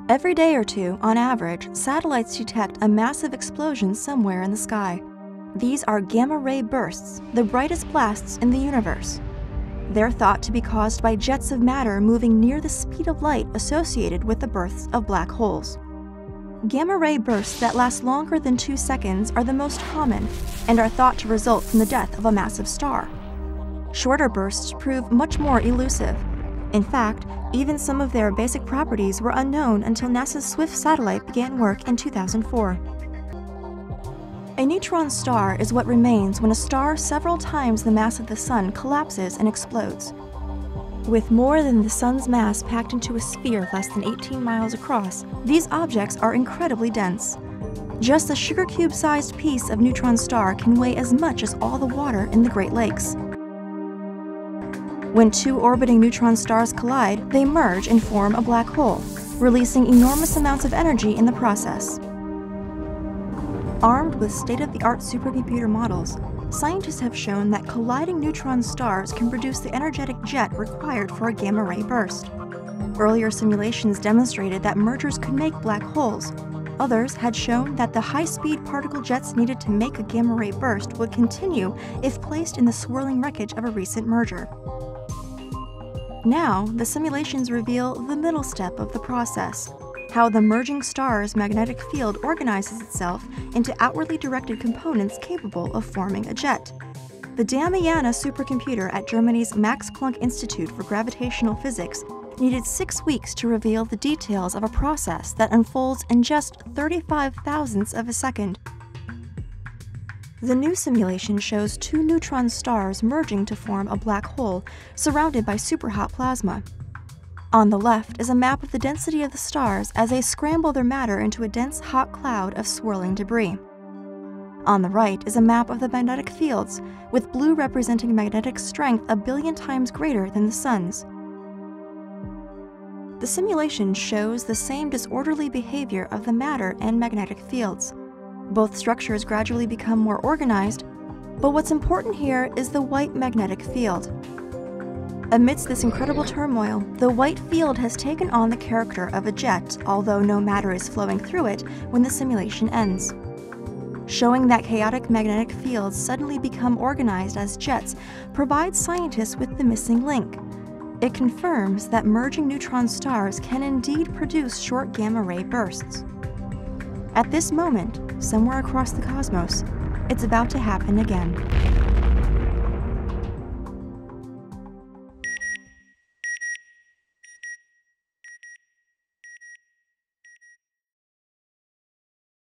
Every day or two, on average, satellites detect a massive explosion somewhere in the sky. These are gamma-ray bursts, the brightest blasts in the universe. They're thought to be caused by jets of matter moving near the speed of light associated with the births of black holes. Gamma-ray bursts that last longer than 2 seconds are the most common and are thought to result from the death of a massive star. Shorter bursts prove much more elusive. In fact, even some of their basic properties were unknown until NASA's SWIFT satellite began work in 2004. A neutron star is what remains when a star several times the mass of the Sun collapses and explodes. With more than the Sun's mass packed into a sphere less than 18 miles across, these objects are incredibly dense. Just a sugar cube-sized piece of neutron star can weigh as much as all the water in the Great Lakes. When two orbiting neutron stars collide, they merge and form a black hole, releasing enormous amounts of energy in the process. Armed with state-of-the-art supercomputer models, scientists have shown that colliding neutron stars can produce the energetic jet required for a gamma-ray burst. Earlier simulations demonstrated that mergers could make black holes. Others had shown that the high-speed particle jets needed to make a gamma-ray burst would continue if placed in the swirling wreckage of a recent merger. Now, the simulations reveal the middle step of the process, how the merging star's magnetic field organizes itself into outwardly directed components capable of forming a jet. The Damiana supercomputer at Germany's Max Planck Institute for Gravitational Physics needed 6 weeks to reveal the details of a process that unfolds in just 35 thousandths of a second. The new simulation shows two neutron stars merging to form a black hole surrounded by superhot plasma. On the left is a map of the density of the stars as they scramble their matter into a dense hot cloud of swirling debris. On the right is a map of the magnetic fields, with blue representing magnetic strength 1 billion times greater than the Sun's. The simulation shows the same disorderly behavior of the matter and magnetic fields. Both structures gradually become more organized, but what's important here is the white magnetic field. Amidst this incredible turmoil, the white field has taken on the character of a jet, although no matter is flowing through it when the simulation ends. Showing that chaotic magnetic fields suddenly become organized as jets provides scientists with the missing link. It confirms that merging neutron stars can indeed produce short gamma-ray bursts. At this moment, somewhere across the cosmos, it's about to happen again.